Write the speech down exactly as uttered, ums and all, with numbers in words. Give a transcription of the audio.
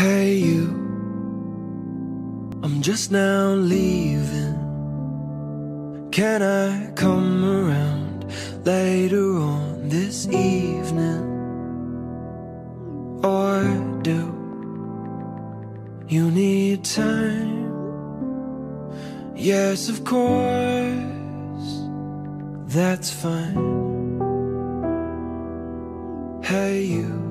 Hey you, I'm just now leaving. Can I come around later on this evening? Or do you need time? Yes, of course, that's fine. Hey you,